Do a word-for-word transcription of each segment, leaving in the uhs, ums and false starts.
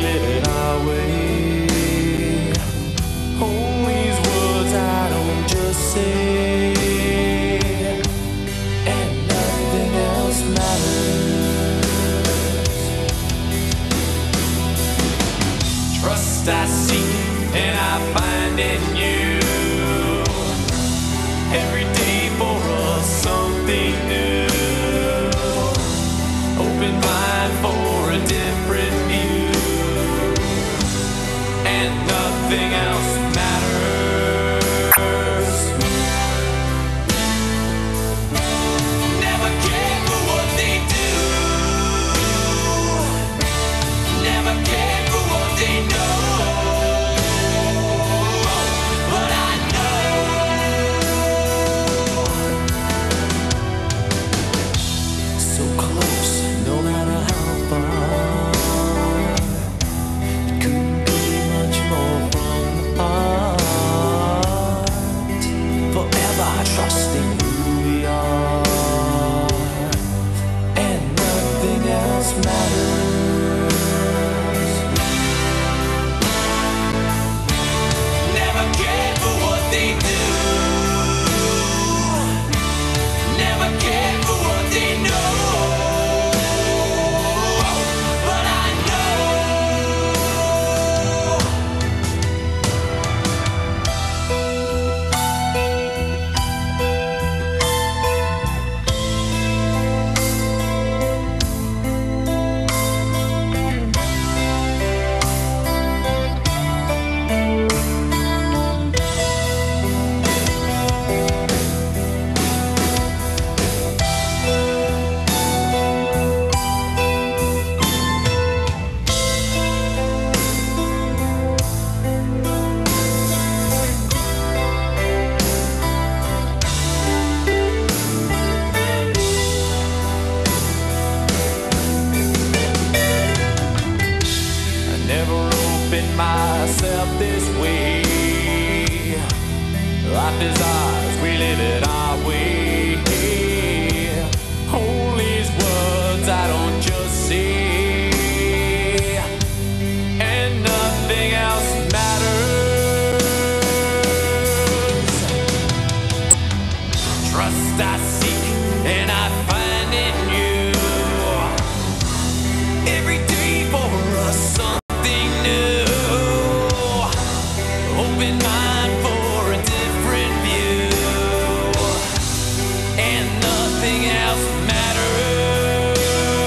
live it our way. Hold these words I don't just say, and nothing else matters. Trust I seek and I find in you. Every day for us something new. Open mind for a different view, and nothing else matters. Never care for what they do. Never care for what they know. But I know so close, no matter how far. It couldn't be much more from the heart. Forever trusting who we are, and nothing else matters. Never care for what they do. Never care for what they know. But I know I never opened myself this way. Life is ours, we live it our way. Hold these words I don't just say, and nothing else matters. Trust I seek and I find in you. Every day for us something new. Open mind for a different view, and nothing else matters.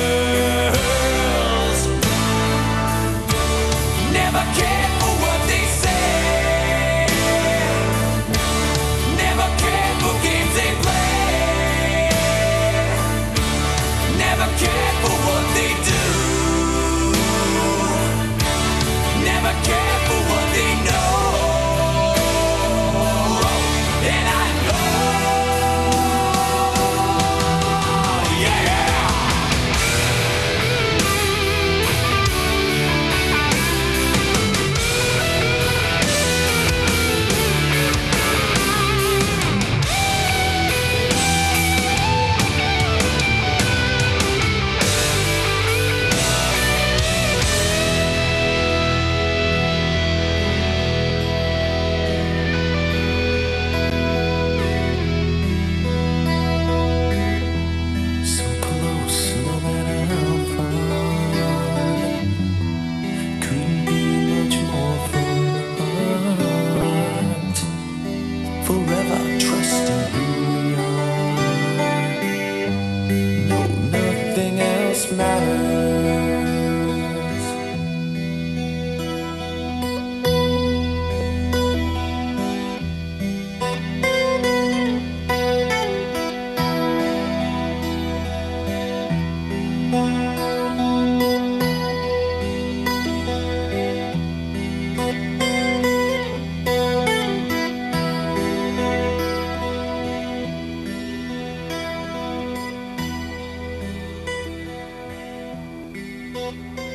Never care for what they say. Never care for games they play. Never care for what they do. Never care for what they know. And I know, yeah. So close, no matter how far. Couldn't be much more from the heart. Forever trusting who we are. No, nothing else matters. Thank you.